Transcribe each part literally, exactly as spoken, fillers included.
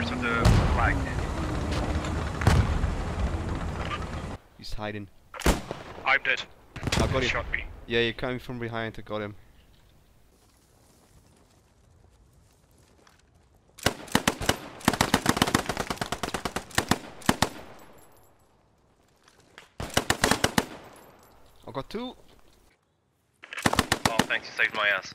north of the flag. He's hiding. I'm dead. I got He him. shot me. Yeah, you're coming from behind. I got him. I got two. Oh, thanks, you saved my ass.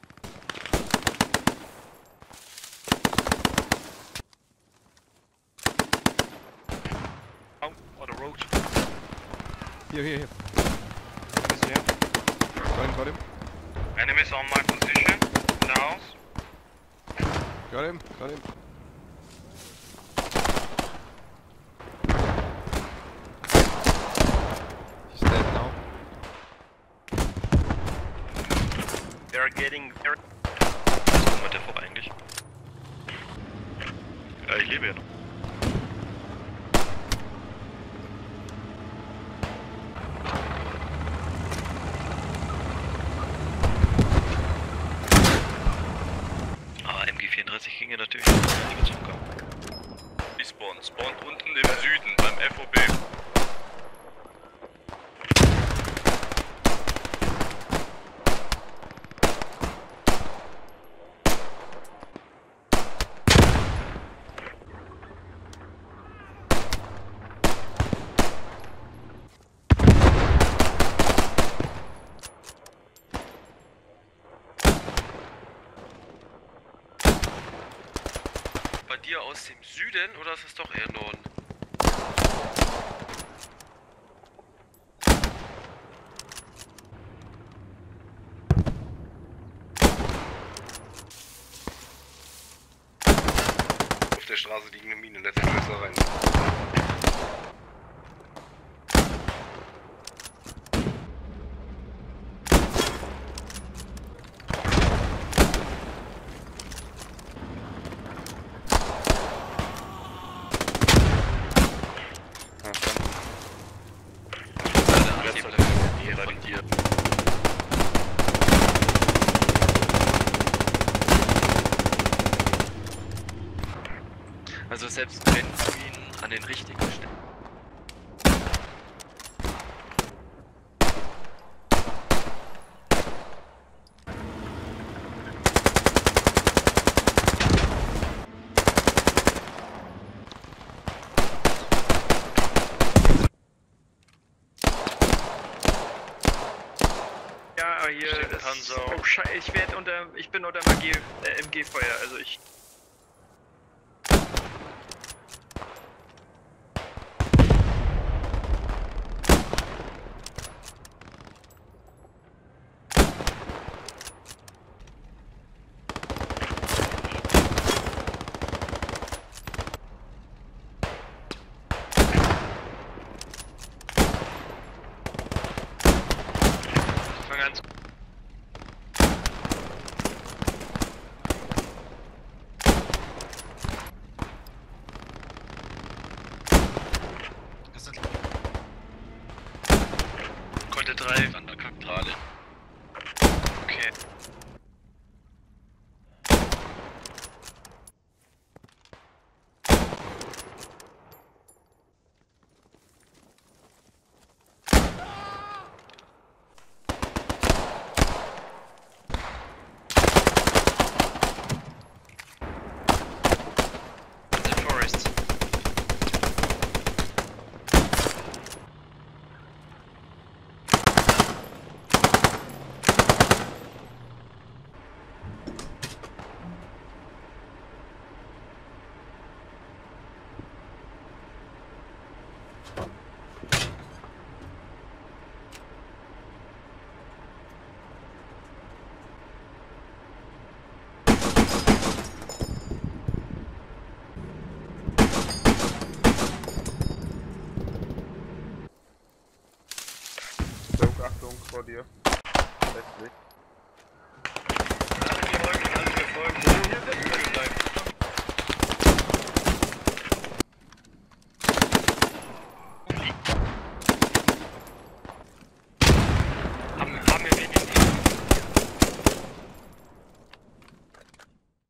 Oh, on the road. Here, here, here. Enemies here. Got him, got him. Enemies on my position. In the house. Got him, got him. He's dead now. They're getting... They're... Was kommt mit der vor eigentlich? Ja, ich lebe ja noch. M G vierunddreißig ging ja natürlich nicht mehr zurück. Respawn, spawnt unten im Süden beim F O B. Bei dir aus dem Süden oder ist es doch eher Norden? Auf der Straße liegen eine Mine, letzte Größe rein. Also selbst wenn du ihn an den richtigen Stellen... Ja, aber hier ist, oh Scheiße, ich werde unter, ich bin unter Magie, äh, M G-Feuer, also ich... Ganz Konnte drei an der Kathedrale. Okay. Achtung vor dir.